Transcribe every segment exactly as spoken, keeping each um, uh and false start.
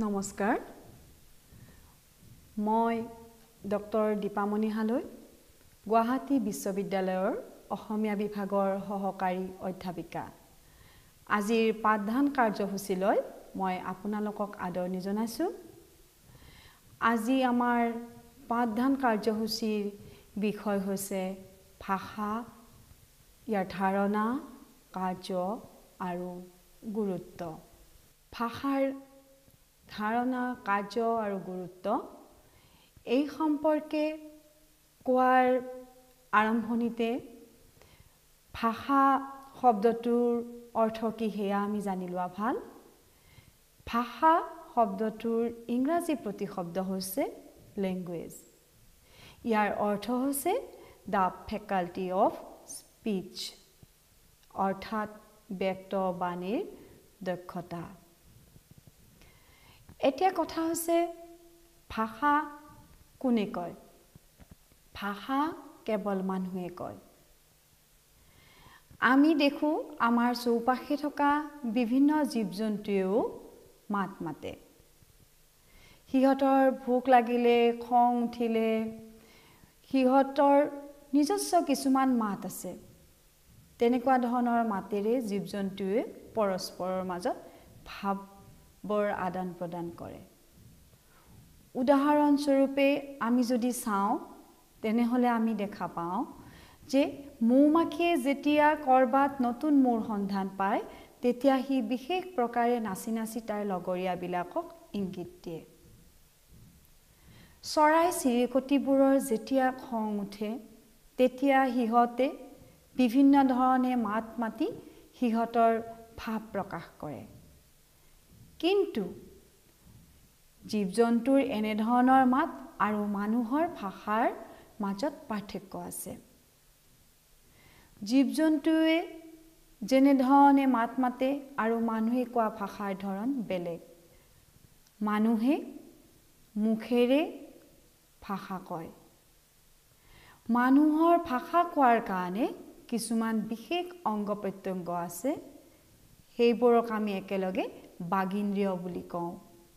নমস্কাৰ মই ডক্টৰ দীপামণি হালৈ গুৱাহাটী বিশ্ববিদ্যালয়ৰ অসমীয়া বিভাগৰ সহকাৰী অধ্যাপিকা আজিৰ পাঠদান কাৰ্যসূচীলৈ মই আপোনালোকক আদৰণি জনাইছো আজি আমাৰ পাঠদান কাৰ্যসূচীৰ বিষয় হৈছে ভাষা ইয়াৰ ধাৰণা কাৰ্য আৰু গুৰুত্ব ভাষাৰ ধাৰণা কাৰ্য আৰু গুৰুত্ব এই সম্পৰ্কে কোৱাৰ আৰম্ভণিতে ভাষা শব্দটোৰ অৰ্থ কি হেয়া আমি জানি লোৱা ভাল ভাষা শব্দটোৰ ইংৰাজী প্ৰতিশব্দ হৈছে ল্যাঙ্গুৱেজ ইয়াৰ অৰ্থ হৈছে the faculty of speech অৰ্থাৎ ব্যক্ত বাণীৰ দক্ষতা এতিয়া কথা হৈছে ভাষা কোনে কয় ভাষা কেৱল মানুহে কয় আমি দেখো আমাৰ চৌপাশে থকা বিভিন্ন জীৱ-জন্তুৱেও মাত মাতে সিহঁতৰ ভোক লাগিলে খং উঠিলে সিহঁতৰ নিজস্ব কিছুমান মাত আছে তেনেকুৱা ধৰণৰ মাতেৰে জীৱ-জন্তুৱে পৰস্পৰৰ মাজত ভাৱ বৰ আদান প্ৰদান কৰে উদাহৰণ স্বৰূপে আমি যদি চাওঁ তেনেহলে আমি দেখা পাওঁ যে মৌমাখিয়ে যেতিয়া কৰবাত নতুন মৌৰ সন্ধান পায় তেতিয়া হি বিশেষ প্ৰকাৰে নাচি নাচি তাৰ লগৰীয়া বিলাকক ইংগিত দিয়ে চৰাই চিৰিকটিবোৰৰ যেতিয়া খং উঠে তেতিয়া হিহঁতে বিভিন্ন ধৰণে মাত মাতি হিহঁতৰ ভাৱ প্ৰকাশ কৰে কিন্তু জীৱ-জন্তুৰ এনে ধৰণৰ মাত আৰু মানুহৰ ভাষাৰ মাজত পাৰ্থক্য আছে জীৱ-জন্তুৱে যেনে ধৰণে মাত মাতে আৰু মানুহে কোৱা ভাষাৰ ধৰণ বেলেগ মানুহে মুখেৰে ভাষা কয় মানুহৰ ভাষা কোৱাৰ কাৰণে কিছুমান বিশেষ অংগ প্ৰত্যংগ আছে সেইবোৰক আমি একেলগে বাগিন্দ্ৰিয় বুলি কওঁ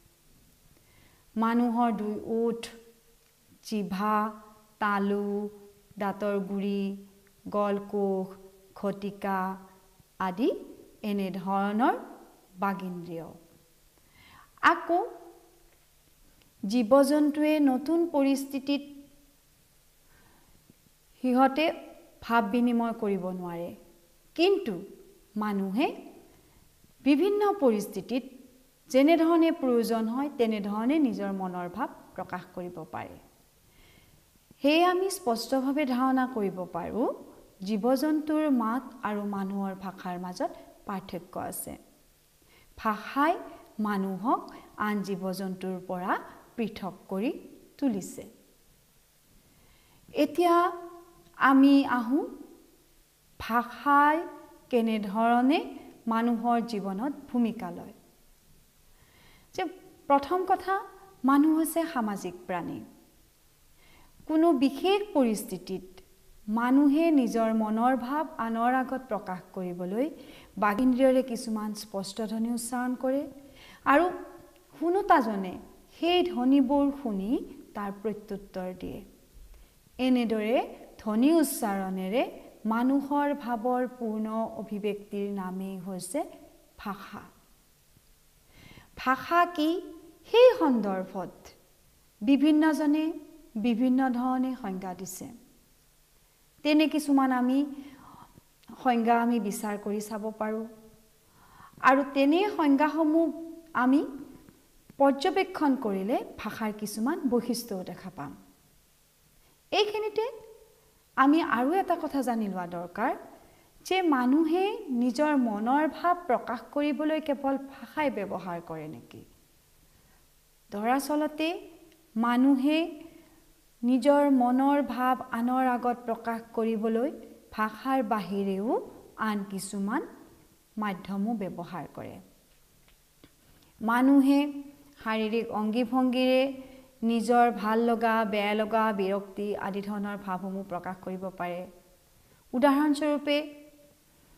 মানুহৰ দুই ওঠ জিভা তালু দাঁতৰ গুৰি গলকোষ ঘটিকা আদি এনে ধৰণৰ বাগিন্দ্ৰিয় আকৌ জীৱ-জন্তুৱে নতুন পৰিস্থিতিত হিহঁতে ভাৱ বিনিময় কৰিব নোৱাৰে কিন্তু মানুহে বিভিন্ন পৰিস্থিতিত যেনে ধৰণে প্ৰয়োজন হয় তেনে ধৰণে নিজৰ মনৰ ভাৱ প্ৰকাশ কৰিব পাৰে হে আমি স্পষ্টভাৱে ধাৰণা কৰিব পাৰো জীৱ-জন্তুৰ মাত আৰু মানুহৰ ভাষাৰ মাজত পাৰ্থক্য আছে ভাষাই মানুহক আন জীৱ-জন্তুৰ পৰা পৃথক কৰি তুলিছে এতিয়া আমি আহো ভাষাই কেনে ধৰণে মানুহৰ জীৱনত ভূমিকা লয় যে প্ৰথম কথা মানুহ হৈছে সামাজিক প্ৰাণী কোনো বিশেষ পৰিস্থিতিত মানুহে নিজৰ মনৰ ভাৱ আনৰ আগত প্ৰকাশ কৰিবলৈ বাগিন্দ্ৰিয়ৰে কিছুমান স্পষ্ট ধ্বনি উচ্চাৰণ কৰে আৰু শুনোতাজনে সেই ধ্বনিবোৰ শুনি তাৰ প্ৰত্যুত্তৰ দিয়ে এনেদৰে ধ্বনি উচ্চাৰণেৰে মানুহৰ ভাৱৰ পূৰ্ণ অভিব্যক্তিৰ নামেই হৈছে ভাষা ভাষা কি সেই সন্দৰ্ভত বিভিন্নজনে বিভিন্ন ধৰণে সংজ্ঞা দিছে তেনে কিছুমান আমি সংজ্ঞা আমি বিচাৰ কৰি চাব পাৰো আৰু তেনে সংজ্ঞাসমূহ আমি পৰ্যবেক্ষণ কৰিলে ভাষাৰ কিছুমান বৈশিষ্ট্য দেখা পাম এইখিনিতে আমি আৰু এটা কথা জানি লোৱা দৰকাৰ যে মানুহে নিজৰ মনৰ ভাৱ প্ৰকাশ কৰিবলৈ কেৱল ভাষাই ব্যৱহাৰ কৰে নেকি দৰাচলতে মানুহে নিজৰ মনৰ ভাৱ আনৰ আগত প্ৰকাশ কৰিবলৈ ভাষাৰ বাহিৰেও আন কিছুমান মাধ্যমো ব্যৱহাৰ কৰে মানুহে শাৰীৰিক অংগী-ভংগীৰে নিজৰ ভাল লগা বেয়া লগা বিৰক্তি আদি ধৰণৰ ভাৱসমূহ প্ৰকাশ কৰিব পাৰে উদাহৰণ স্বৰূপে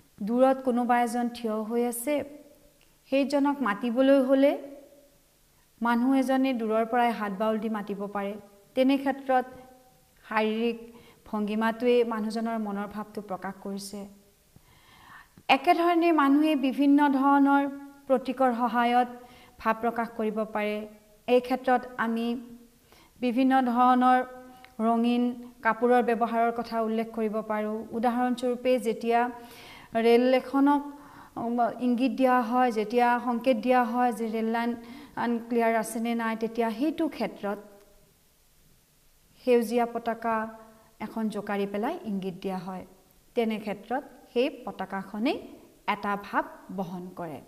দূৰত কোনোবা এজন থিয় হৈ আছে সেইজনক মাতিবলৈ হলে মানুহ এজনে দূৰৰ পৰাই হাত বাউল দি মাতিব পাৰে তেনে ক্ষেত্ৰত শাৰীৰিক ভংগিমাটোৱে মানুহজনৰ মনৰ ভাৱটো প্ৰকাশ কৰিছে একেধৰণে মানুহে বিভিন্ন ধৰণৰ প্ৰতীকৰ সহায়ত ভাৱ প্ৰকাশ কৰিব পাৰে এই ক্ষেত্ৰত আমি বিভিন্ন ধৰণৰ ৰঙীন কাপোৰৰ ব্যৱহাৰৰ কথা উল্লেখ কৰিব পাৰোঁ উদাহৰণস্বৰূপে যেতিয়া ৰেল এখনক ইংগিত দিয়া হয় যেতিয়া সংকেত দিয়া হয় যে ৰেল লাইন আনক্লিয়াৰ আছে নে নাই তেতিয়া সেইটো ক্ষেত্ৰত সেউজীয়া পতাকা এখন জোকাৰি পেলাই ইংগিত দিয়া হয় তেনে ক্ষেত্ৰত সেই পতাকাখনে এটা ভাৱ বহন কৰে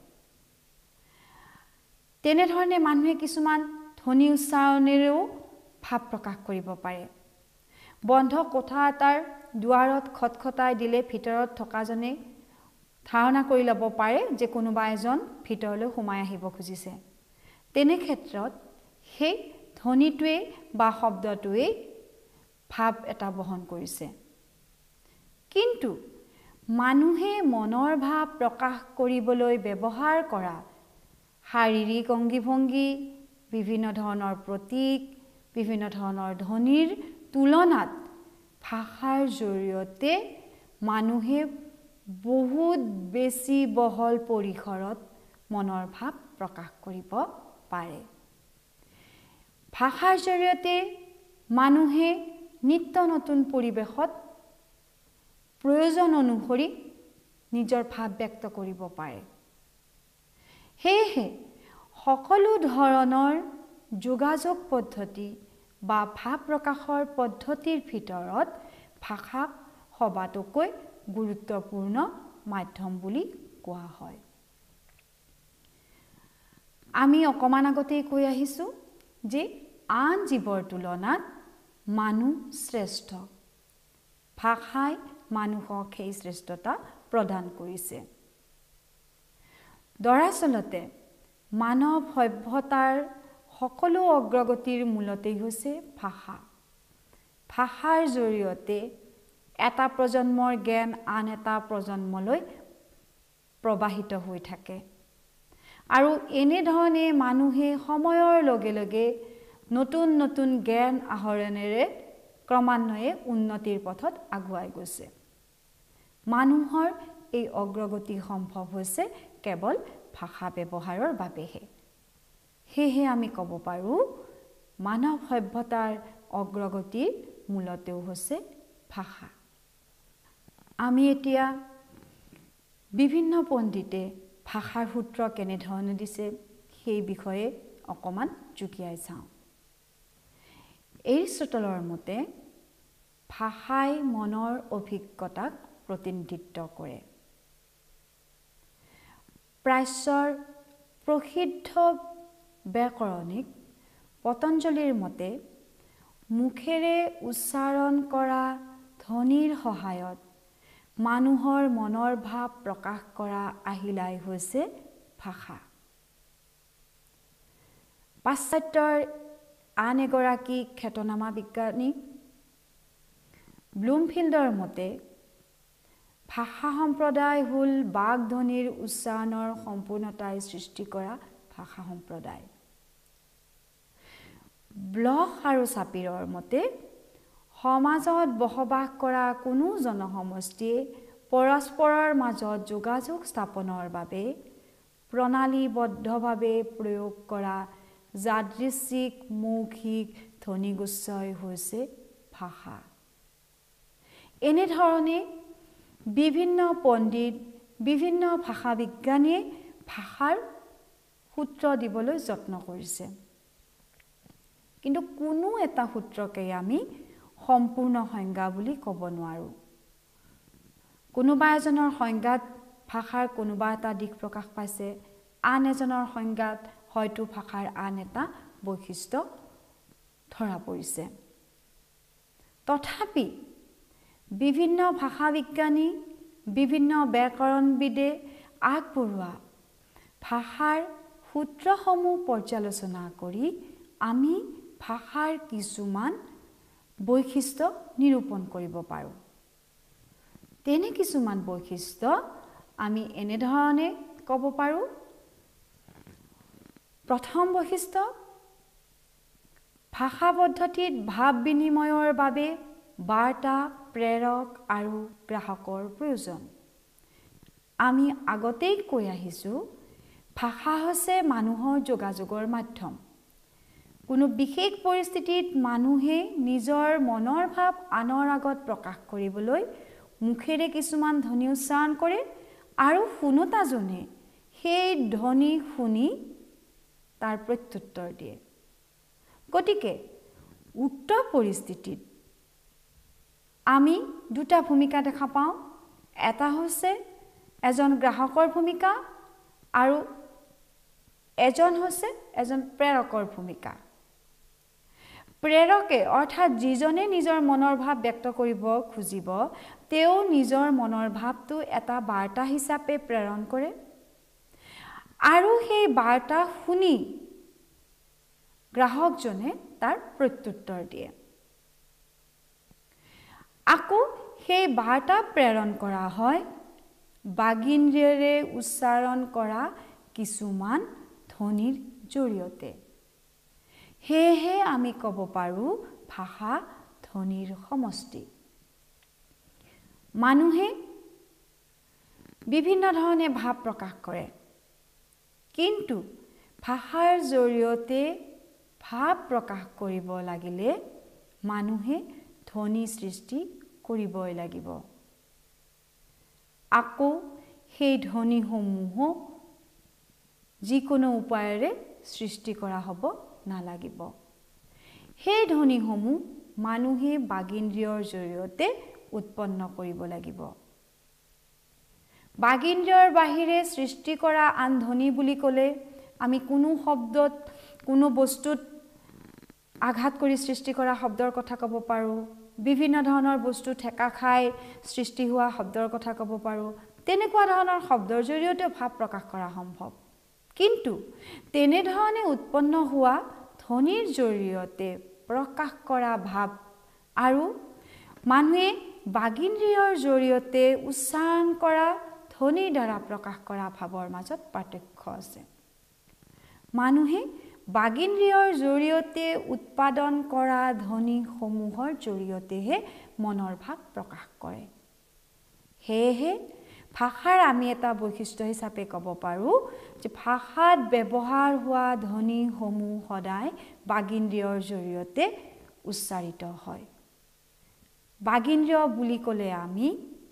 তেনে ধৰণে মানুহে কিছুমান ধ্বনি উচ্চাৰণেৰেও ভাৱ প্ৰকাশ কৰিব পাৰে বন্ধ কোঠা এটাৰ দুৱাৰত খটখটাই দিলে ভিতৰত থকাজনে ধাৰণা কৰি ল'ব পাৰে যে কোনোবা এজন ভিতৰলৈ সোমাই আহিব খুজিছে তেনে ক্ষেত্ৰত সেই ধ্বনিটোৱে বা শব্দটোৱে ভাৱ এটা বহন কৰিছে কিন্তু মানুহে মনৰ ভাৱ প্ৰকাশ কৰিবলৈ ব্যৱহাৰ কৰা শাৰীৰিক অংগীভংগী বিভিন্ন ধৰণৰ প্ৰতীক বিভিন্ন ধৰণৰ ধ্বনিৰ তুলনাত ভাষাৰ জৰিয়তে মানুহে বহুত বেছি বহল পৰিসৰত মনৰ ভাৱ প্ৰকাশ কৰিব পাৰে ভাষাৰ জৰিয়তে মানুহে নিত্য নতুন পৰিৱেশত প্ৰয়োজন অনুসৰি নিজৰ ভাৱ ব্যক্ত কৰিব পাৰে সেয়েহে সকলো ধৰণৰ যোগাযোগ পদ্ধতি বা ভাৱ প্ৰকাশৰ পদ্ধতিৰ ভিতৰত ভাষাক সবাতোকৈ গুৰুত্বপূৰ্ণ মাধ্যম বুলি কোৱা হয় আমি অকমান আগতেই কৈ আহিছো যে আন জীৱৰ তুলনাত মানুহ শ্ৰেষ্ঠ ভাষাই মানুহক সেই শ্ৰেষ্ঠতা প্ৰদান কৰিছে দৰাচলতে মানৱ সভ্যতাৰ সকলো অগ্ৰগতিৰ মূলতেই হৈছে ভাষা ভাষাৰ জৰিয়তে এটা প্ৰজন্মৰ জ্ঞান আন এটা প্ৰজন্মলৈ প্ৰবাহিত হৈ থাকে আৰু এনে ধৰণে মানুহে সময়ৰ লগে লগে নতুন নতুন জ্ঞান আহৰণেৰে ক্ৰমান্বয়ে উন্নতিৰ পথত আগুৱাই গৈছে মানুহৰ এই অগ্ৰগতি সম্ভৱ হৈছে কেৱল ভাষা ব্যৱহাৰৰ বাবেহে সেয়ে আমি ক'ব পাৰোঁ মানৱ সভ্যতাৰ অগ্ৰগতিৰ মূলতেও হৈছে ভাষা আমি এতিয়া বিভিন্ন পণ্ডিতে ভাষাৰ সূত্ৰ কেনে ধৰণে দিছে সেই বিষয়ে অকমান জুকিয়াই চাওঁ এৰিষ্টটলৰ মতে ভাষাই মনৰ অভিজ্ঞতাক প্ৰতিনিধিত্ব কৰে প্ৰাচ্যৰ প্ৰসিদ্ধ ব্যাকৰণিক পতঞ্জলিৰ মতে মুখেৰে উচ্চাৰণ কৰা ধ্বনিৰ সহায়ত মানুহৰ মনৰ ভাৱ প্ৰকাশ কৰা আহিলাই হৈছে ভাষা পাশ্চাত্যৰ আন এগৰাকী খ্যাতনামা বিজ্ঞানী ব্লুমফিল্ডৰ মতে ভাষা সম্প্ৰদায় হ'ল বাক ধ্বনিৰ উচ্চাৰণৰ সম্পূৰ্ণতাই সৃষ্টি কৰা ভাষা সম্প্ৰদায় ব্লক আৰু চাপিৰৰ মতে সমাজত বসবাস কৰা কোনো জনসমষ্টিয়ে পৰস্পৰৰ মাজত যোগাযোগ স্থাপনৰ বাবে প্ৰণালীবদ্ধভাৱে প্ৰয়োগ কৰা যাদৃচ্ছিক মৌখিক ধ্বনিগুচ্ছই হৈছে ভাষা এনে ধৰণে বিভিন্ন পণ্ডিত বিভিন্ন ভাষা বিজ্ঞানীয়ে ভাষাৰ সূত্ৰ দিবলৈ যত্ন কৰিছে কিন্তু কোনো এটা সূত্ৰকে আমি সম্পূৰ্ণ সংজ্ঞা বুলি ক'ব নোৱাৰো কোনোবা এজনৰ সংজ্ঞাত ভাষাৰ কোনোবা এটা দিশ প্ৰকাশ পাইছে আন এজনৰ সংজ্ঞাত হয়তো ভাষাৰ আন এটা বৈশিষ্ট্য ধৰা পৰিছে তথাপি বিভিন্ন ভাষা বিজ্ঞানী বিভিন্ন ব্যাকৰণবিদে আগবঢ়োৱা ভাষাৰ সূত্ৰসমূহ পৰ্যালোচনা কৰি আমি ভাষাৰ কিছুমান বৈশিষ্ট্য নিৰূপণ কৰিব পাৰোঁ তেনে কিছুমান বৈশিষ্ট্য আমি এনে ধৰণে ক'ব পাৰোঁ প্ৰথম বৈশিষ্ট্য ভাষা পদ্ধতিত ভাৱ বিনিময়ৰ বাবে বাৰ্তা প্ৰেৰক আৰু গ্ৰাহকৰ প্ৰয়োজন। আমি আগতেই কৈ আহিছোঁ ভাষা হৈছে মানুহৰ যোগাযোগৰ মাধ্যম। কোনো বিশেষ পৰিস্থিতিত মানুহে নিজৰ মনৰ ভাৱ আনৰ আগত প্ৰকাশ কৰিবলৈ মুখেৰে কিছুমান ধ্বনি উচ্চাৰণ কৰে আৰু শুনোতাজনে সেই ধ্বনি শুনি তাৰ প্ৰত্যুত্তৰ দিয়ে। গতিকে উক্ত পৰিস্থিতিত আমি দুটা ভূমিকা দেখা পাওঁ। এটা হৈছে এজন গ্ৰাহকৰ ভূমিকা আৰু এজন হৈছে এজন প্ৰেৰকৰ ভূমিকা। প্ৰেৰকে অৰ্থাৎ যিজনে নিজৰ মনৰ ভাৱ ব্যক্ত কৰিব খুজিব তেওঁ নিজৰ মনৰ ভাৱটো এটা বাৰ্তা হিচাপে প্ৰেৰণ কৰে আৰু সেই বাৰ্তা শুনি গ্ৰাহকজনে তাৰ প্ৰত্যুত্তৰ দিয়ে। আকৌ সেই বাৰ্তা প্ৰেৰণ কৰা হয় বাগিন্দ্ৰিয়েৰে উচ্চাৰণ কৰা কিছুমান ধ্বনিৰ জৰিয়তে। সেয়েহে আমি ক'ব পাৰোঁ ভাষা ধ্বনিৰ সমষ্টি। মানুহে বিভিন্ন ধৰণে ভাৱ প্ৰকাশ কৰে, কিন্তু ভাষাৰ জৰিয়তে ভাৱ প্ৰকাশ কৰিব লাগিলে মানুহে ধ্বনি সৃষ্টি কৰিবই লাগিব। আকৌ সেই ধ্বনিসমূহ যিকোনো উপায়েৰে সৃষ্টি কৰা হ'ব নালাগিব। সেই ধ্বনিসমূহ মানুহে বাগিন্দ্ৰিয়ৰ জৰিয়তে উৎপন্ন কৰিব লাগিব। বাগিন্দ্ৰিয়ৰ বাহিৰে সৃষ্টি কৰা আন ধ্বনি বুলি ক'লে আমি কোনো শব্দত কোনো বস্তুত আঘাত কৰি সৃষ্টি কৰা শব্দৰ কথা ক'ব পাৰোঁ। বিভিন্ন ধৰণৰ বস্তু ঠেকা খাই সৃষ্টি হোৱা শব্দৰ কথা ক'ব পাৰোঁ। তেনেকুৱা ধৰণৰ শব্দৰ জৰিয়তে ভাৱ প্ৰকাশ কৰা সম্ভৱ। কিন্তু তেনেধৰণে উৎপন্ন হোৱা ধ্বনিৰ জৰিয়তে প্ৰকাশ কৰা ভাৱ আৰু মানুহে বাগিন্দ্ৰিয়ৰ জৰিয়তে উচ্চাৰণ কৰা ধ্বনিৰ দ্বাৰা প্ৰকাশ কৰা ভাৱৰ মাজত পাৰ্থক্য আছে। মানুহে বাগিন্দ্ৰিয়ৰ জৰিয়তে উৎপাদন কৰা ধ্বনিসমূহৰ জৰিয়তেহে মনৰ ভাৱ প্ৰকাশ কৰে। সেয়েহে ভাষাৰ আমি এটা বৈশিষ্ট্য হিচাপে ক'ব পাৰোঁ যে ভাষাত ব্যৱহাৰ হোৱা ধ্বনিসমূহ সদায় বাগিন্দ্ৰিয়ৰ জৰিয়তে উচ্চাৰিত হয়। বাগিন্দ্ৰিয় বুলি ক'লে আমি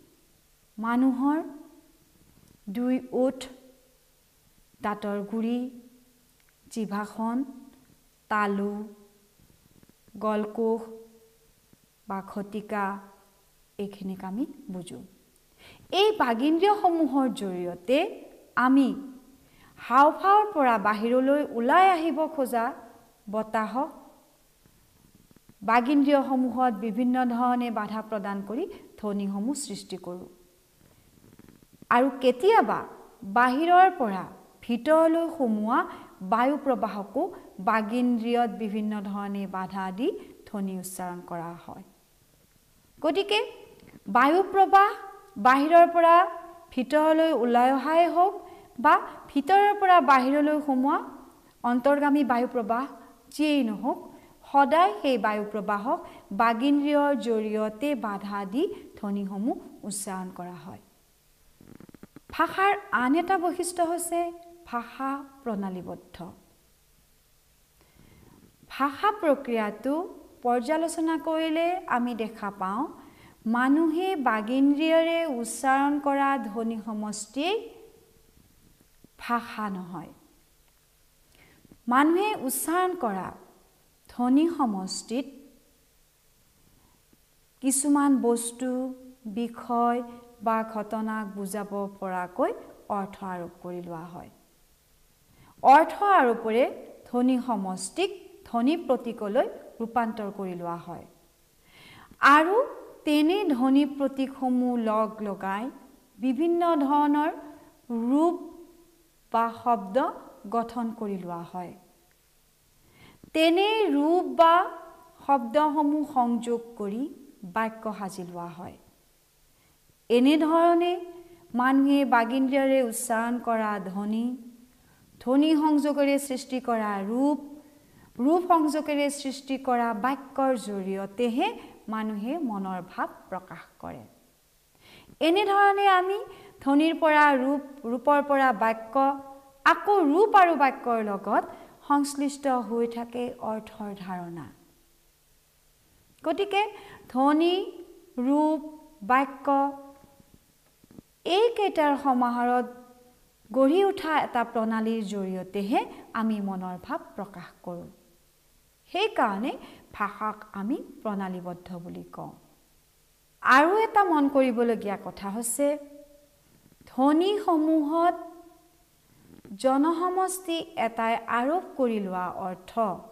মানুহৰ দুই ওঠ, দাঁতৰ গুৰি, জিভাখন, তালু, গলকোষ বা ঘটিকা এইখিনিক আমি বুজোঁ। এই বাগিন্দ্ৰিয়সমূহৰ জৰিয়তে আমি হাওঁফাওঁৰ পৰা বাহিৰলৈ ওলাই আহিব খোজা বতাহক বাগিন্দ্ৰিয়সমূহত বিভিন্ন ধৰণে বাধা প্ৰদান কৰি ধ্বনিসমূহ সৃষ্টি কৰোঁ। আৰু কেতিয়াবা বাহিৰৰ পৰা ভিতৰলৈ সোমোৱা বায়ু প্ৰবাহকো বাগিন্দ্ৰিয়ত বিভিন্ন ধৰণে বাধা দি ধ্বনি উচ্চাৰণ কৰা হয়। গতিকে বায়ু প্ৰবাহ বাহিৰৰ পৰা ভিতৰলৈ ওলাই অহাই হওক বা ভিতৰৰ পৰা বাহিৰলৈ সোমোৱা অন্তৰ্গামী বায়ু প্ৰবাহ যিয়েই নহওক, সদায় সেই বায়ু প্ৰবাহক বাগিন্দ্ৰিয়ৰ জৰিয়তে বাধা দি ধ্বনিসমূহ উচ্চাৰণ কৰা হয়। ভাষাৰ আন এটা বৈশিষ্ট্য হৈছে ভাষা প্ৰণালীবদ্ধ। ভাষা প্ৰক্ৰিয়াটো পৰ্যালোচনা কৰিলে আমি দেখা পাওঁ মানুহে বাগিন্দ্ৰিয়েৰে উচ্চাৰণ কৰা ধ্বনি সমষ্টি ভাষা নহয়। মানুহে উচ্চাৰণ কৰা ধ্বনি সমষ্টিত কিছুমান বস্তু, বিষয় বা ঘটনাক বুজাব পৰাকৈ অৰ্থ আৰোপ কৰি লোৱা হয়। অৰ্থ আৰোপেৰে ধ্বনি সমষ্টিক ধ্বনি প্ৰতীকলৈ ৰূপান্তৰ কৰি লোৱা হয় আৰু তেনে ধ্বনি প্ৰতীকসমূহ লগ লগাই বিভিন্ন ধৰণৰ ৰূপ বা শব্দ গঠন কৰি লোৱা হয়। তেনে ৰূপ বা শব্দসমূহ সংযোগ কৰি বাক্য সাজি লোৱা হয়। এনেধৰণে মানুহে বাগিন্দ্ৰিয়েৰে উচ্চাৰণ কৰা ধ্বনি ধ্বনি সংযোগেৰে সৃষ্টি কৰা ৰূপ ৰূপ সংযোগেৰে সৃষ্টি কৰা বাক্যৰ জৰিয়তেহে মানুহে মনৰ ভাৱ প্ৰকাশ কৰে এনে ধৰণে আমি ধ্বনিৰ পৰা ৰূপ ৰূপৰ পৰা বাক্য আকৌ ৰূপ আৰু বাক্যৰ লগত সংশ্লিষ্ট হৈ থাকে অৰ্থৰ ধাৰণা গতিকে ধ্বনি ৰূপ বাক্য এই কেইটাৰ সমাহাৰত গঢ়ি উঠা এটা প্ৰণালীৰ জৰিয়তেহে আমি মনৰ ভাৱ প্ৰকাশ কৰোঁ সেই কাৰণে ভাষাক আমি প্ৰণালীবদ্ধ বুলি কওঁ আৰু এটা মন কৰিবলগীয়া কথা হৈছে ধ্বনি সমূহত জনসমষ্টি এটাই আৰোপ কৰি লোৱা অৰ্থ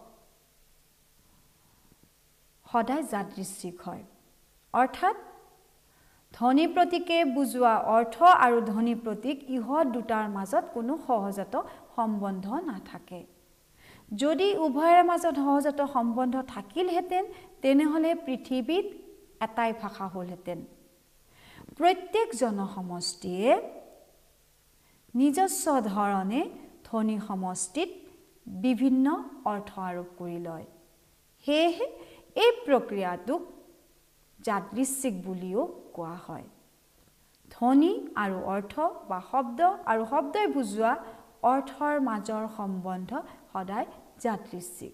সদায় যাদৃচ্ছিক হয় অৰ্থাৎ ধ্বনি প্ৰতীকে বুজোৱা অৰ্থ আৰু ধ্বনি প্ৰতীক ইহত দুটাৰ মাজত কোনো সহজাত সম্বন্ধ নাথাকে যদি উভয়ৰ মাজত সহজাত সম্বন্ধ থাকিলহেঁতেন তেনেহলে পৃথিৱীত এটাই ভাষা হ'লহেঁতেন প্ৰত্যেক জনসমষ্টিয়ে নিজস্ব ধৰণে ধ্বনি সমষ্টিত বিভিন্ন অৰ্থ আৰোপ কৰি লয় সেয়েহে এই প্ৰক্ৰিয়াটোক যাদৃচ্ছিক বুলিও কোৱা হয় ধ্বনি আৰু অৰ্থ বা শব্দ আৰু শব্দই বুজোৱা অৰ্থৰ মাজৰ সম্বন্ধ সদায় যাদৃচ্ছিক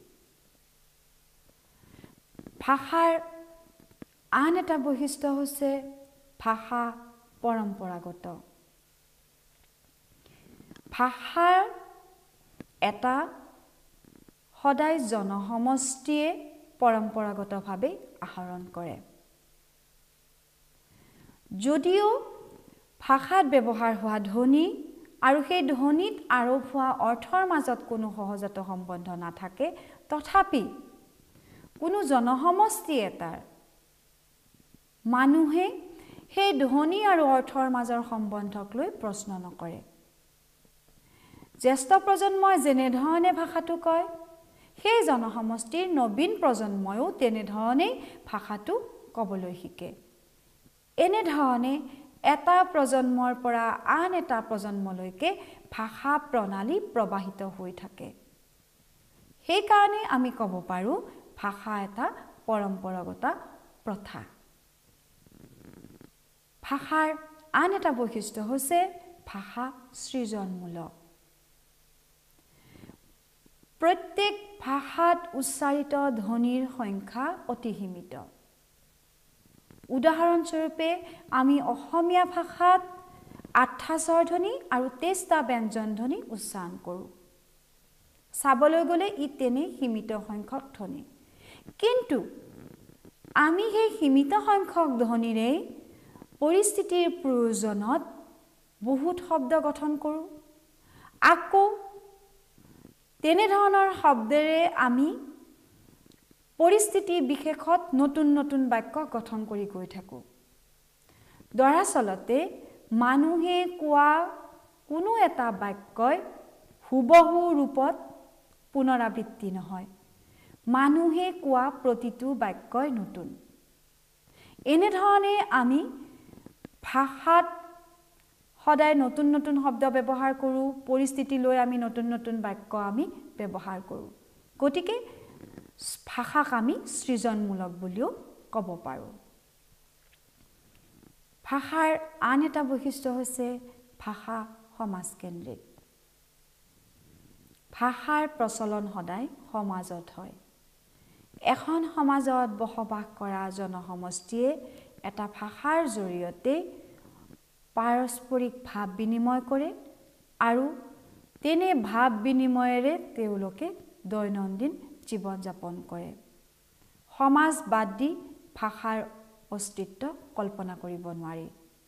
ভাষাৰ আন এটা বৈশিষ্ট্য হৈছে ভাষা পৰম্পৰাগত ভাষাৰ এটা সদায় জনসমষ্টিয়ে পৰম্পৰাগতভাৱে আহৰণ কৰে যদিও ভাষাত ব্যৱহাৰ হোৱা ধ্বনি আৰু সেই ধ্বনিত আৰোপ হোৱা অৰ্থৰ মাজত কোনো সহজাত সম্বন্ধ নাথাকে তথাপি কোনো জনসমষ্টি এটাৰ মানুহে সেই ধ্বনি আৰু অৰ্থৰ মাজৰ সম্বন্ধক লৈ প্ৰশ্ন নকৰে জ্যেষ্ঠ প্ৰজন্মই যেনে ধৰণে ভাষাটো কয় সেই জনসমষ্টিৰ নবীন প্ৰজন্ময়ো তেনে ধৰণে ভাষাটো ক'বলৈ শিকে এনে ধৰণে এটা প্ৰজন্মৰ পৰা আন এটা প্ৰজন্মলৈকে ভাষা প্ৰণালী প্ৰবাহিত হৈ থাকে সেই কাৰণে আমি ক'ব পাৰো ভাষা এটা পৰম্পৰাগত প্ৰথা ভাষাৰ আন এটা বৈশিষ্ট্য হৈছে ভাষা সৃজনমূলক প্ৰত্যেক ভাষাত উচ্চাৰিত ধ্বনিৰ সংখ্যা অতি সীমিত উদাহৰণস্বৰূপে আমি অসমীয়া ভাষাত আঠটা স্বৰধ্বনি আৰু তেইছটা ব্যঞ্জন ধ্বনি উচ্চাৰণ কৰোঁ চাবলৈ গ'লে ই তেনে সীমিত সংখ্যক ধ্বনি কিন্তু আমি সেই সীমিত সংখ্যক ধ্বনিৰে পৰিস্থিতিৰ প্ৰয়োজনত বহুত শব্দ গঠন কৰোঁ আকৌ তেনে ধৰণৰ শব্দৰে আমি পৰিস্থিতি বিশেষত নতুন নতুন বাক্য গঠন কৰি গৈ থাকোঁ দৰাচলতে মানুহে কোৱা কোনো এটা বাক্যই হুবহু ৰূপত পুনৰাবৃত্তি নহয় মানুহে কোৱা প্ৰতিটো বাক্যই নতুন এনে ধৰণে আমি ভাষাত সদায় নতুন নতুন শব্দ ব্যৱহাৰ কৰোঁ পৰিস্থিতি লৈ আমি নতুন নতুন বাক্য আমি ব্যৱহাৰ কৰোঁ গতিকে ভাষাক আমি সৃজনমূলক বুলিও ক'ব পাৰোঁ ভাষাৰ আন এটা বৈশিষ্ট্য হৈছে ভাষা সমাজকেন্দ্ৰিক ভাষাৰ প্ৰচলন সদায় সমাজত হয় এখন সমাজত বসবাস কৰা জনসমষ্টিয়ে এটা ভাষাৰ জৰিয়তে পাৰস্পৰিক ভাৱ বিনিময় কৰে আৰু তেনে ভাৱ বিনিময়েৰে তেওঁলোকে দৈনন্দিন জীৱন যাপন কৰে সমাজ বাদ দি ভাষাৰ অস্তিত্ব কল্পনা কৰিব নোৱাৰি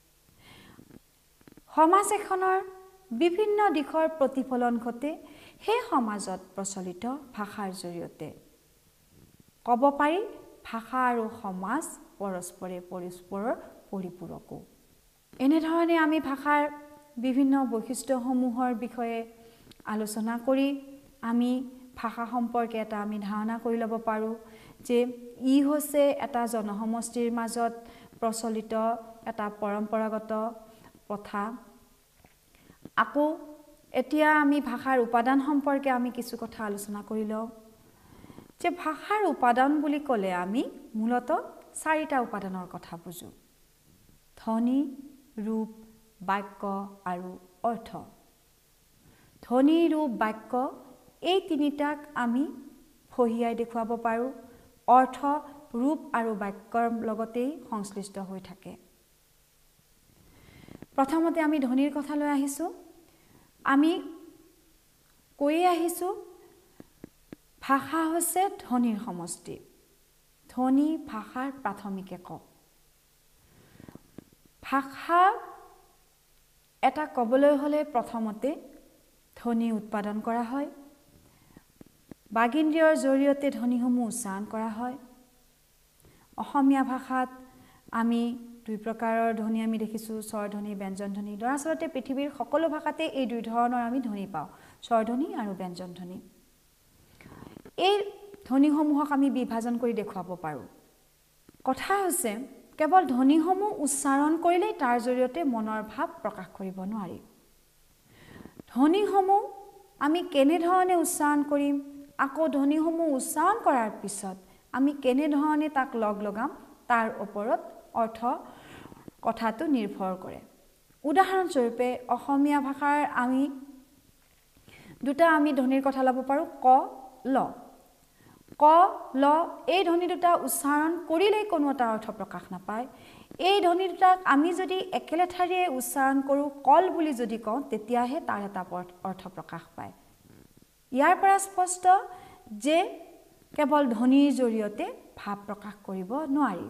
সমাজ এখনৰ বিভিন্ন দিশৰ প্ৰতিফলন ঘটে সেই সমাজত প্ৰচলিত ভাষাৰ জৰিয়তে ক'ব পাৰি ভাষা আৰু সমাজ পৰস্পৰে পৰস্পৰৰ পৰিপূৰকো এনে ধৰণে আমি ভাষাৰ বিভিন্ন বৈশিষ্ট্যসমূহৰ বিষয়ে আলোচনা কৰি আমি ভাষা সম্পৰ্কে এটা আমি ধাৰণা কৰি ল'ব পাৰোঁ যে ই হৈছে এটা জনসমষ্টিৰ মাজত প্ৰচলিত এটা পৰম্পৰাগত প্ৰথা আকৌ এতিয়া আমি ভাষাৰ উপাদান সম্পৰ্কে আমি কিছু কথা আলোচনা কৰি লওঁ যে ভাষাৰ উপাদান বুলি ক'লে আমি মূলতঃ চাৰিটা উপাদানৰ কথা বুজো ধ্বনি ৰূপ বাক্য আৰু অৰ্থ ধ্বনি ৰূপ বাক্য এই তিনিটাক আমি ফহিয়াই দেখুৱাব পাৰো অৰ্থ ৰূপ আৰু বাক্যৰ লগতেই সংশ্লিষ্ট হৈ থাকে প্ৰথমতে আমি ধ্বনিৰ কথা লৈ আহিছো আমি কৈ আহিছো ভাষা হৈছে ধ্বনিৰ সমষ্টি ধ্বনি ভাষাৰ প্ৰাথমিক একক ভাষা এটা কবলৈ হলে প্ৰথমতে ধ্বনি উৎপাদন কৰা হয় বাগিন্দ্ৰিয়ৰ জৰিয়তে ধ্বনিসমূহ উচ্চাৰণ কৰা হয় অসমীয়া ভাষাত আমি দুই প্ৰকাৰৰ ধ্বনি আমি দেখিছো স্বৰ ধ্বনি ব্যঞ্জন ধ্বনি দৰাচলতে পৃথিৱীৰ সকলো ভাষাতে এই দুই ধৰণৰ আমি ধ্বনি পাওঁ স্বৰ ধ্বনি আৰু ব্যঞ্জন ধ্বনি এই ধ্বনিসমূহক আমি বিভাজন কৰি দেখুৱাব পাৰো কথা হৈছে কেৱল ধ্বনিসমূহ উচ্চাৰণ কৰিলে তাৰ জৰিয়তে মনৰ ভাৱ প্ৰকাশ কৰিব নোৱাৰি ধ্বনিসমূহ আমি কেনে ধৰণে উচ্চাৰণ কৰিম আকৌ ধ্বনিসমূহ উচ্চাৰণ কৰাৰ পিছত আমি কেনে ধৰণে তাক লগ লগাম তাৰ ওপৰত অৰ্থ কথাটো নিৰ্ভৰ কৰে উদাহৰণ স্বৰূপে অসমীয়া ভাষাৰ আমি দুটা আমি ধ্বনিৰ কথা ল'ব পাৰো ক ল ক ল এই ধ্বনি দুটা উচ্চাৰণ কৰিলে কোনো এটা অৰ্থ প্ৰকাশ নাপায় এই ধ্বনি দুটাক আমি যদি একেলেঠাৰিয়ে উচ্চাৰণ কৰো কল বুলি যদি কওঁ তেতিয়াহে তাৰ এটা অৰ্থ প্ৰকাশ পায় ইয়াৰ পৰা স্পষ্ট যে কেৱল ধ্বনিৰ জৰিয়তে ভাৱ প্ৰকাশ কৰিব নোৱাৰি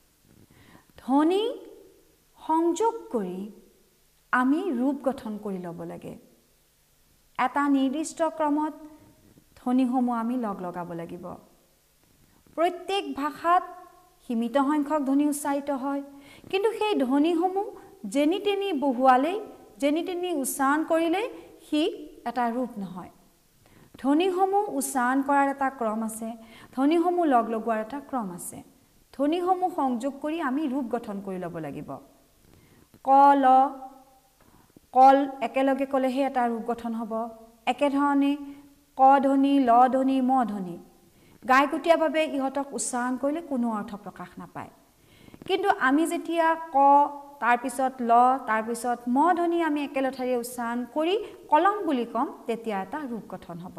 ধ্বনি সংযোগ কৰি আমি ৰূপ গঠন কৰি ল'ব লাগে এটা নিৰ্দিষ্ট ক্ৰমত ধ্বনিসমূহ আমি লগ লগাব লাগিব প্ৰত্যেক ভাষাত সীমিত সংখ্যক ধ্বনি উচ্চাৰিত হয় কিন্তু সেই ধ্বনিসমূহ যেনি তেনি বহুৱালে যেনি তেনি উচ্চাৰণ কৰিলে হি এটা ৰূপ নহয় ধ্বনিসমূহ উচ্চাৰণ কৰাৰ এটা ক্ৰম আছে ধ্বনিসমূহ লগ লগোৱাৰ এটা ক্ৰম আছে ধ্বনিসমূহ সংযোগ কৰি আমি ৰূপ গঠন কৰি ল'ব লাগিব ক ল কল একেলগে কলেহে এটা ৰূপ গঠন হ'ব একেধৰণে ক ধ্বনি ল ধ্বনি ম ধ্বনি গায়কীয়ভাৱে ইহঁতক উচ্চাৰণ কৰিলে কোনো অৰ্থ প্ৰকাশ নাপায় কিন্তু আমি যেতিয়া ক তাৰ পিছত ল তাৰ পিছত ম ধ্বনি আমি একেলঠাৰিয়ে উচ্চাৰণ কৰি কলম বুলি কম তেতিয়া এটা ৰূপ গঠন হ'ব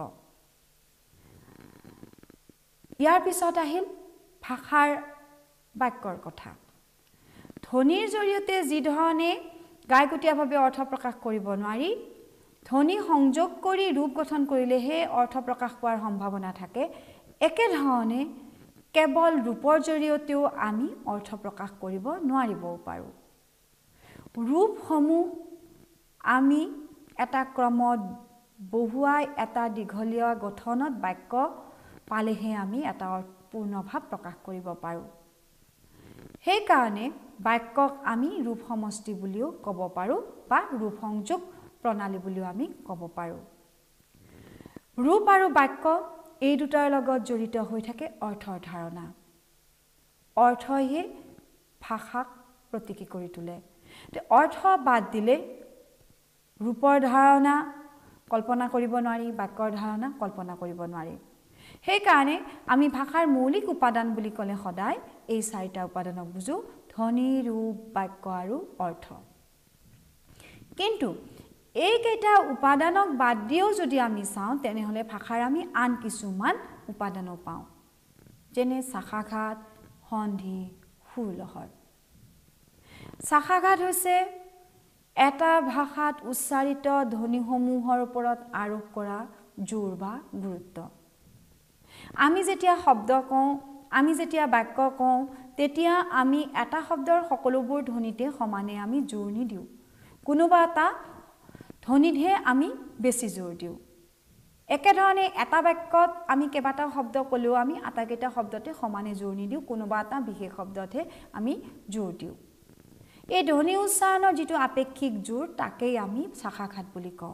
ইয়াৰ পিছত আহিল ভাষাৰ বাক্যৰ কথা ধ্বনিৰ জৰিয়তে যি ধৰণে গায়কীয়ভাৱে অৰ্থ প্ৰকাশ কৰিব নোৱাৰি ধ্বনি সংযোগ কৰি ৰূপ গঠন কৰিলেহে অৰ্থ প্ৰকাশ পোৱাৰ সম্ভাৱনা থাকে একেধৰণে কেৱল ৰূপৰ জৰিয়তেও আমি অৰ্থ প্ৰকাশ কৰিব নোৱাৰিবও পাৰোঁ ৰূপসমূহ আমি এটা ক্ৰমত বহুৱাই এটা দীঘলীয়া গঠনত বাক্য পালেহে আমি এটা পূৰ্ণ ভাৱ প্ৰকাশ কৰিব পাৰোঁ সেইকাৰণে বাক্যক আমি ৰূপ সমষ্টি বুলিও ক'ব পাৰোঁ বা ৰূপ সংযোগ প্ৰণালী বুলিও আমি ক'ব পাৰোঁ ৰূপ আৰু বাক্য এই দুটাৰ লগত জড়িত হৈ থাকে অৰ্থৰ ধাৰণা অৰ্থইহে ভাষাক প্ৰতীকী কৰি তোলে অৰ্থ বাদ দিলে ৰূপৰ ধাৰণা কল্পনা কৰিব নোৱাৰি বাক্যৰ ধাৰণা কল্পনা কৰিব নোৱাৰি সেইকাৰণে আমি ভাষাৰ মৌলিক উপাদান বুলি ক'লে সদায় এই চাৰিটা উপাদানক বুজো ধ্বনি ৰূপ বাক্য আৰু অৰ্থ কিন্তু এইকেইটা উপাদানক বাদ দিও যদি আমি চাওঁ তেনেহলে ভাষাৰ আমি আন কিছুমান উপাদানো পাওঁ যেনে শাখাঘাত সন্ধি সুৰলহৰ শাখাঘাত হৈছে এটা ভাষাত উচ্চাৰিত ধ্বনিসমূহৰ ওপৰত আৰোপ কৰা জোৰ বা গুৰুত্ব আমি যেতিয়া শব্দ কওঁ আমি যেতিয়া বাক্য কওঁ তেতিয়া আমি এটা শব্দৰ সকলোবোৰ ধ্বনিতে সমানে আমি জোৰ নিদিওঁ কোনোবা এটা ধ্বনিতহে আমি বেছি জোৰ দিওঁ একেধৰণে এটা বাক্যত আমি কেইবাটা শব্দ ক'লেও আমি আটাইকেইটা শব্দতে সমানে জোৰ নিদিওঁ কোনোবা এটা বিশেষ শব্দতহে আমি জোৰ দিওঁ এই ধ্বনি উচ্চাৰণৰ যিটো আপেক্ষিক জোৰ তাকেই আমি শাখাঘাত বুলি কওঁ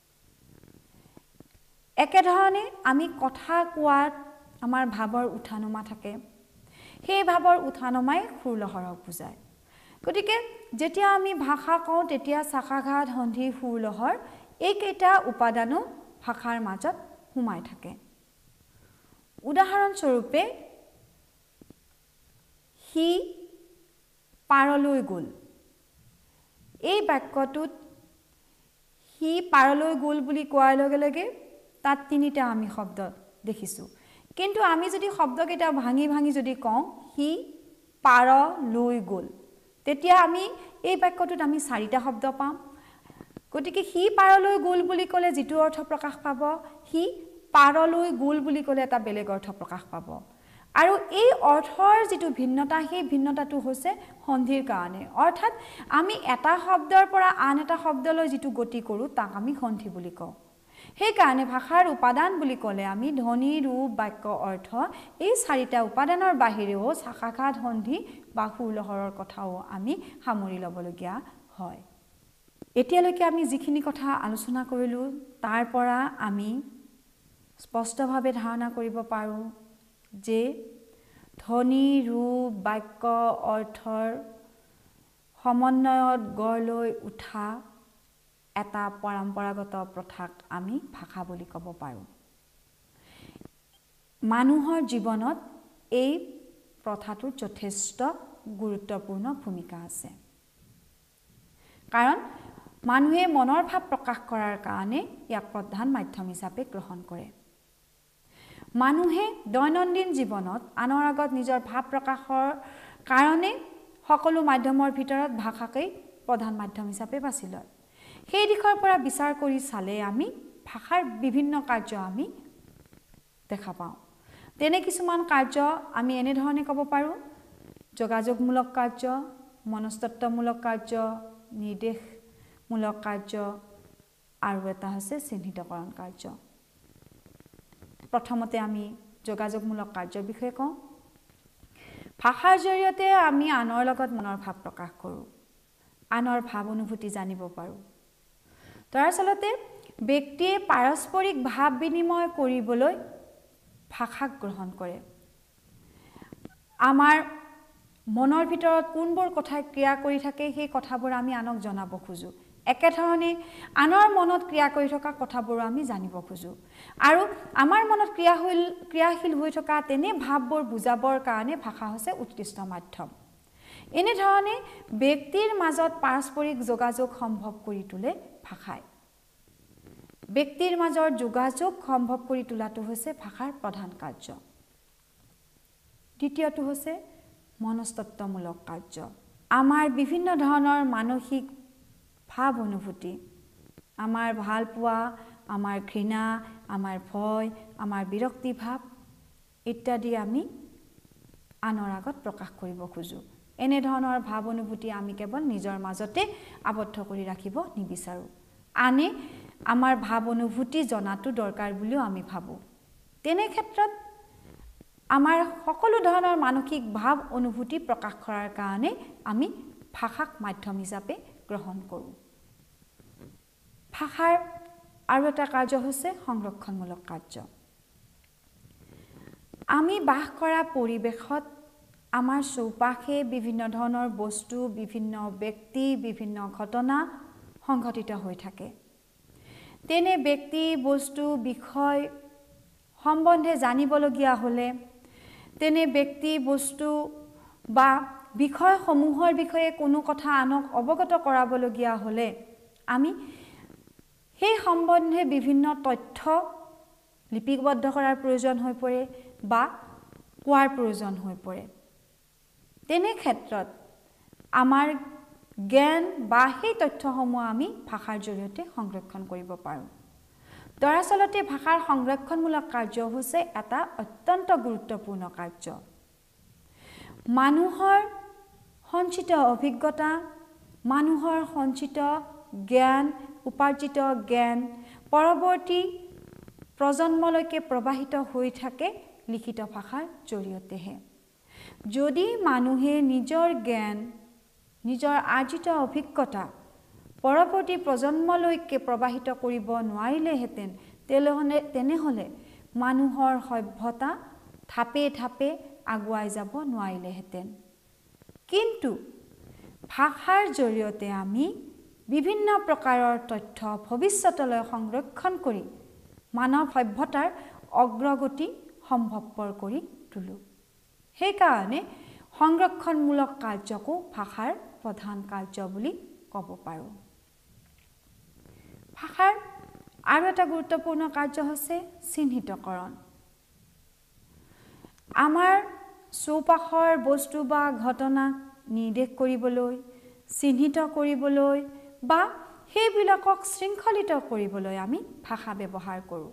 একেধৰণে আমি কথা কোৱাত আমাৰ ভাৱৰ উঠানমা থাকে সেই ভাৱৰ উঠানমাই সুৰলহৰক বুজায় গতিকে যেতিয়া আমি ভাষা কওঁ তেতিয়া শাখাঘাত সন্ধি সুৰলহৰ এইকেইটা উপাদানো ভাষাৰ মাজত সোমাই থাকে উদাহৰণ স্বৰূপে সি পাৰলৈ গ'ল এই বাক্যটোত সি পাৰলৈ গ'ল বুলি কোৱাৰ লগে লগে তাত তিনিটা আমি শব্দ দেখিছো কিন্তু আমি যদি শব্দকেইটা ভাঙি ভাঙি যদি কওঁ সি পাৰলৈ গ'ল তেতিয়া আমি এই বাক্যটোত আমি চাৰিটা শব্দ পাম গতিকে সি পাৰলৈ গ'ল বুলি ক'লে যেটো অৰ্থ প্ৰকাশ পাব সি পাৰলৈ গ'ল বুলি ক'লে এটা বেলেগ অৰ্থ প্ৰকাশ পাব আৰু এই অৰ্থৰ যেটো ভিন্নতা সেই ভিন্নতাটো হৈছে সন্ধিৰ কাৰণে অৰ্থাৎ আমি এটা শব্দৰ পৰা আন এটা শব্দলৈ যেটো গতি কৰো তাক আমি সন্ধি বুলি কওঁ সেই কাৰণে ভাষাৰ উপাদান বুলি ক'লে আমি ধ্বনি ৰূপ বাক্য অৰ্থ এই চাৰিটা উপাদানৰ বাহিৰেও শাখাঘাত সন্ধি বা সুৰলহৰৰ কথাও আমি সামৰি ল'বলগীয়া হয় এতিয়ালৈকে আমি যিখিনি কথা আলোচনা কৰিলো তাৰ পৰা আমি স্পষ্টভাৱে ধাৰণা কৰিব পাৰো যে ধ্বনি ৰূপ বাক্য অৰ্থৰ সমন্বয়ত গঢ় লৈ উঠা এটা পৰম্পৰাগত প্ৰথাক আমি ভাষা বুলি ক'ব পাৰো মানুহৰ জীৱনত এই প্ৰথাটোৰ যথেষ্ট গুৰুত্বপূৰ্ণ ভূমিকা আছে কাৰণ মানুহে মনৰ ভাৱ প্ৰকাশ কৰাৰ কাৰণে ইয়াক প্ৰধান মাধ্যম হিচাপে গ্ৰহণ কৰে মানুহে দৈনন্দিন জীৱনত আনৰ আগত নিজৰ ভাৱ প্ৰকাশৰ কাৰণে সকলো মাধ্যমৰ ভিতৰত ভাষাকেই প্ৰধান মাধ্যম হিচাপে বাছি লয় সেই দিশৰ পৰা বিচাৰ কৰি চালে আমি ভাষাৰ বিভিন্ন কাৰ্য আমি দেখা পাওঁ তেনে কিছুমান কাৰ্য আমি এনে ধৰণে ক'ব পাৰো যোগাযোগমূলক কাৰ্য মনস্তত্ত্বমূলক কাৰ্য নিৰ্দেশমূলক কাৰ্য আৰু এটা হৈছে চিহ্নিতকৰণ কাৰ্য প্ৰথমতে আমি যোগাযোগমূলক কাৰ্যৰ বিষয়ে কওঁ ভাষাৰ জৰিয়তে আমি আনৰ লগত মনৰ ভাৱ প্ৰকাশ কৰো আনৰ ভাৱ অনুভূতি জানিব পাৰো দৰাচলতে ব্যক্তিয়ে পাৰস্পৰিক ভাৱ বিনিময় কৰিবলৈ ভাষাক গ্ৰহণ কৰে আমাৰ মনৰ ভিতৰত কোনবোৰ কথা ক্ৰিয়া কৰি থাকে সেই কথাবোৰ আমি আনক জনাব খোজো একেধৰণে আনৰ মনত ক্ৰিয়া কৰি থকা কথাবোৰ আমি জানিব খোজো আৰু আমাৰ মনত ক্ৰিয়াশীল ক্ৰিয়াশীল হৈ থকা তেনে ভাৱবোৰ বুজাবৰ কাৰণে ভাষা হৈছে উৎকৃষ্ট মাধ্যম এনে ধৰণে ব্যক্তিৰ মাজত পাৰস্পৰিক যোগাযোগ সম্ভৱ কৰি তোলে ভাষাই ব্যক্তিৰ মাজৰ যোগাযোগ সম্ভৱ কৰি তোলাটো হৈছে ভাষাৰ প্ৰধান কাৰ্য দ্বিতীয়টো হৈছে মনস্তত্ত্বমূলক কাৰ্য আমাৰ বিভিন্ন ধৰণৰ মানসিক ভাৱ অনুভূতি আমাৰ ভাল পোৱা আমাৰ ঘৃণা আমাৰ ভয় আমাৰ বিৰক্তি ভাৱ ইত্যাদি আমি আনৰ আগত প্ৰকাশ কৰিব খোজো এনে ধৰণৰ ভাৱ অনুভূতি আমি কেৱল নিজৰ মাজতে আবদ্ধ কৰি ৰাখিব নিবিচাৰো আনে আমাৰ ভাৱ অনুভূতি জনাটো দৰকাৰ বুলিও আমি ভাবো তেনে ক্ষেত্ৰত আমাৰ সকলো ধৰণৰ মানসিক ভাৱ অনুভূতি প্ৰকাশ কৰাৰ কাৰণে আমি ভাষাক মাধ্যম হিচাপে গ্ৰহণ কৰো ভাষাৰ আৰু এটা কাৰ্য হৈছে সংৰক্ষণমূলক কাৰ্য আমি বাস কৰা পৰিৱেশত আমাৰ চৌপাশে বিভিন্ন ধৰণৰ বস্তু বিভিন্ন ব্যক্তি বিভিন্ন ঘটনা সংঘটিত হৈ থাকে তেনে ব্যক্তি বস্তু বিষয় সম্বন্ধে জানিবলগীয়া হলে তেনে ব্যক্তি বস্তু বা বিষয়সমূহৰ বিষয়ে কোনো কথা আনক অৱগত কৰাবলগীয়া হলে আমি সেই সম্বন্ধে বিভিন্ন তথ্য লিপিবদ্ধ কৰাৰ প্ৰয়োজন হৈ পৰে বা কোৱাৰ প্ৰয়োজন হৈ পৰে তেনে ক্ষেত্ৰত আমাৰ জ্ঞান বা সেই তথ্যসমূহ আমি ভাষাৰ জৰিয়তে সংৰক্ষণ কৰিব পাৰোঁ দৰাচলতে ভাষাৰ সংৰক্ষণমূলক কাৰ্য হৈছে এটা অত্যন্ত গুৰুত্বপূৰ্ণ কাৰ্য মানুহৰ সঞ্চিত অভিজ্ঞতা মানুহৰ সঞ্চিত জ্ঞান উপাৰ্জিত জ্ঞান পৰৱৰ্তী প্ৰজন্মলৈকে প্ৰবাহিত হৈ থাকে লিখিত ভাষাৰ জৰিয়তেহে যদি মানুহে নিজৰ জ্ঞান নিজৰ আৰ্জিত অভিজ্ঞতা পৰৱৰ্তী প্ৰজন্মলৈকে প্ৰবাহিত কৰিব নোৱাৰিলেহেঁতেন তেলহনে তেনেহলে মানুহৰ সভ্যতা থাপে থাপে আগুৱাই যাব নোৱাৰিলেহেঁতেন কিন্তু ভাষাৰ জৰিয়তে আমি বিভিন্ন প্ৰকাৰৰ তথ্য ভৱিষ্যতলৈ সংৰক্ষণ কৰি মানৱ সভ্যতাৰ অগ্ৰগতি সম্ভৱপৰ কৰি তোলো। সেইকাৰণে সংৰক্ষণমূলক কাৰ্যকো ভাষাৰ প্ৰধান কাৰ্য বুলি ক'ব পাৰোঁ। ভাষাৰ আৰু এটা গুৰুত্বপূৰ্ণ কাৰ্য হৈছে চিহ্নিতকৰণ। আমাৰ চৌপাশৰ বস্তু বা ঘটনাক নিৰ্দেশ কৰিবলৈ, চিহ্নিত কৰিবলৈ বা সেইবিলাকক শৃংখলিত কৰিবলৈ আমি ভাষা ব্যৱহাৰ কৰোঁ।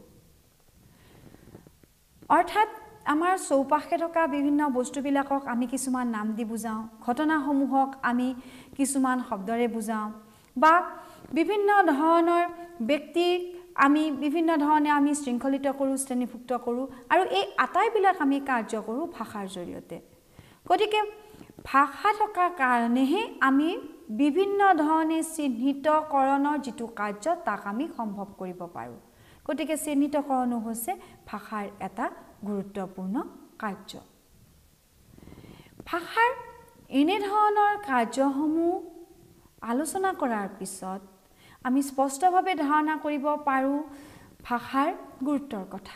অৰ্থাৎ আমাৰ চৌপাশে থকা বিভিন্ন বস্তুবিলাকক আমি কিছুমান নাম দি বুজাওঁ, ঘটনাসমূহক আমি কিছুমান শব্দৰে বুজাওঁ বা বিভিন্ন ধৰণৰ ব্যক্তিক আমি বিভিন্ন ধৰণে আমি শৃংখলিত কৰোঁ, শ্ৰেণীভুক্ত কৰোঁ আৰু এই আটাইবিলাক আমি কাৰ্য কৰোঁ ভাষাৰ জৰিয়তে। গতিকে ভাষা থকাৰ কাৰণেহে আমি বিভিন্ন ধৰণে চিহ্নিতকৰণৰ যিটো কাৰ্য তাক আমি সম্ভৱ কৰিব পাৰোঁ। গতিকে চিহ্নিতকৰণো হৈছে ভাষাৰ এটা গুৰুত্বপূৰ্ণ কাৰ্য। ভাষাৰ এনেধৰণৰ কাৰ্যসমূহ আলোচনা কৰাৰ পিছত আমি স্পষ্টভাৱে ধাৰণা কৰিব পাৰোঁ ভাষাৰ গুৰুত্বৰ কথা।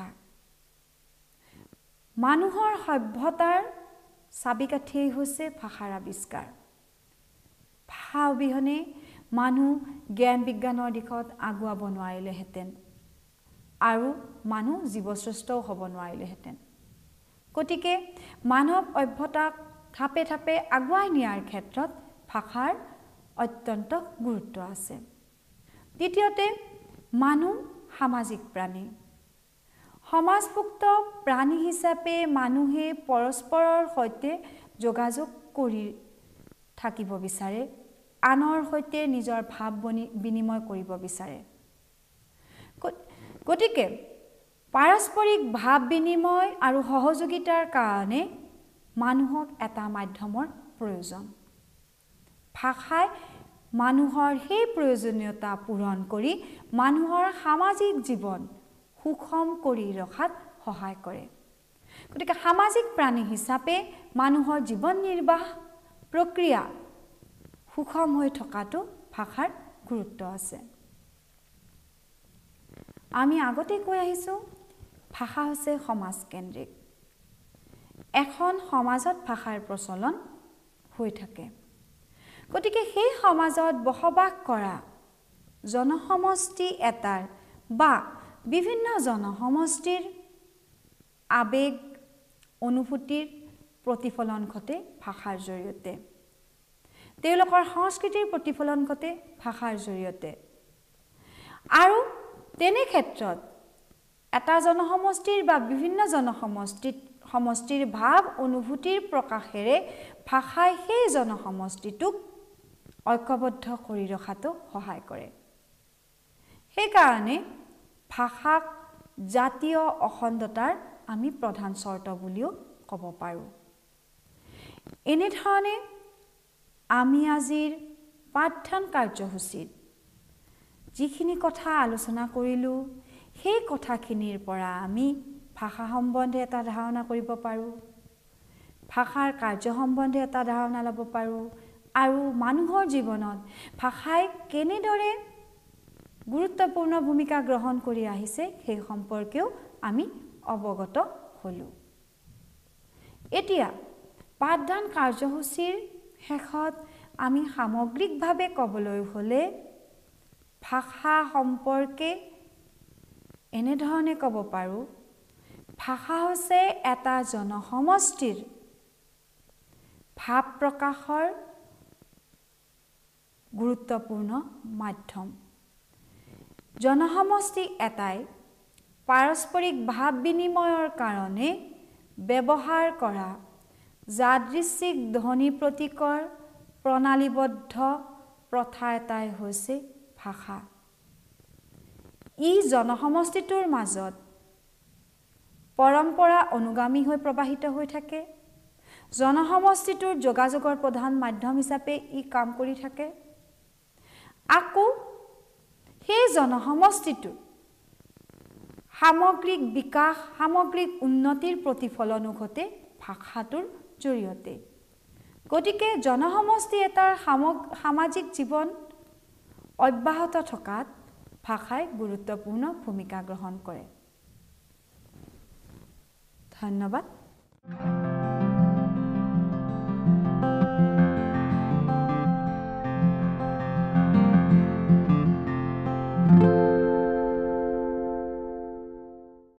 মানুহৰ সভ্যতাৰ চাবিকাঠিয়েই হৈছে ভাষাৰ আৱিষ্কাৰ। ভাষা অবিহনে মানুহ জ্ঞান বিজ্ঞানৰ দিশত আগুৱাব নোৱাৰিলেহেঁতেন আৰু মানুহ জীৱশ্ৰেষ্ঠও হ'ব নোৱাৰিলেহেঁতেন। গতিকে মানৱ সভ্যতাক থাপে থাপে আগুৱাই নিয়াৰ ক্ষেত্ৰত ভাষাৰ অত্যন্ত গুৰুত্ব আছে। দ্বিতীয়তে, মানুহ সামাজিক প্ৰাণী। সমাজভুক্ত প্ৰাণী হিচাপে মানুহে পৰস্পৰৰ সৈতে যোগাযোগ কৰি থাকিব বিচাৰে, আনৰ সৈতে নিজৰ ভাৱ বিনিময় কৰিব বিচাৰে। গতিকে পাৰস্পৰিক ভাৱ বিনিময় আৰু সহযোগিতাৰ কাৰণে মানুহক এটা মাধ্যমৰ প্ৰয়োজন। ভাষাই মানুহৰ সেই প্ৰয়োজনীয়তা পূৰণ কৰি মানুহৰ সামাজিক জীৱন সুষম কৰি ৰখাত সহায় কৰে। গতিকে সামাজিক প্ৰাণী হিচাপে মানুহৰ জীৱন নিৰ্বাহ প্ৰক্ৰিয়া সুষম হৈ থকাটো ভাষাৰ গুৰুত্ব আছে। আমি আগতে কৈ আহিছোঁ ভাষা হৈছে সমাজকেন্দ্ৰিক। এখন সমাজত ভাষাৰ প্ৰচলন হৈ থাকে। গতিকে সেই সমাজত বসবাস কৰা জনসমষ্টি এটাৰ বা বিভিন্ন জনসমষ্টিৰ আবেগ অনুভূতিৰ প্ৰতিফলন ঘটে ভাষাৰ জৰিয়তে। তেওঁলোকৰ সংস্কৃতিৰ প্ৰতিফলন ঘটে ভাষাৰ জৰিয়তে। আৰু তেনে ক্ষেত্ৰত এটা জনসমষ্টিৰ বা বিভিন্ন জনসমষ্টিত সমষ্টিৰ ভাৱ অনুভূতিৰ প্ৰকাশেৰে ভাষাই সেই জনসমষ্টিটোক ঐক্যবদ্ধ কৰি ৰখাটো সহায় কৰে। সেইকাৰণে ভাষাক জাতীয় অখণ্ডতাৰ আমি প্ৰধান চৰ্ত বুলিও ক'ব পাৰোঁ। এনেধৰণে আমি আজিৰ পাঠদান কাৰ্যসূচীত যিখিনি কথা আলোচনা কৰিলোঁ সেই কথাখিনিৰ পৰা আমি ভাষা সম্বন্ধে এটা ধাৰণা কৰিব পাৰোঁ, ভাষাৰ কাৰ্য সম্বন্ধে এটা ধাৰণা ল'ব পাৰোঁ আৰু মানুহৰ জীৱনত ভাষাই কেনেদৰে গুৰুত্বপূৰ্ণ ভূমিকা গ্ৰহণ কৰি আহিছে সেই সম্পৰ্কেও আমি অৱগত হ'লোঁ। এতিয়া পাঠদান কাৰ্যসূচীৰ শেষত আমি সামগ্ৰিকভাৱে ক'বলৈ হ'লে ভাষা সম্পৰ্কে এনেধৰণে ক'ব পাৰোঁ, ভাষা হৈছে এটা জনসমষ্টিৰ ভাৱ প্ৰকাশৰ গুৰুত্বপূৰ্ণ মাধ্যম। জনসমষ্টি এটাই পাৰস্পৰিক ভাৱ বিনিময়ৰ কাৰণে ব্যৱহাৰ কৰা যাদৃচ্ছিক ধ্বনি প্ৰতীকৰ প্ৰণালীবদ্ধ প্ৰথা এটাই হৈছে ভাষা। ই জনসমষ্টিটোৰ মাজত পৰম্পৰা অনুগামী হৈ প্ৰবাহিত হৈ থাকে। জনসমষ্টিটোৰ যোগাযোগৰ প্ৰধান মাধ্যম হিচাপে ই কাম কৰি থাকে। আকৌ সেই জনসমষ্টিটো সামগ্ৰিক বিকাশ, সামগ্ৰিক উন্নতিৰ প্ৰতিফলনো ঘটে ভাষাটোৰ জৰিয়তে। গতিকে জনসমষ্টি এটাৰ সামাজিক জীৱন অব্যাহত থকাত ভাষাই গুৰুত্বপূৰ্ণ ভূমিকা গ্ৰহণ কৰে। ধন্যবাদ।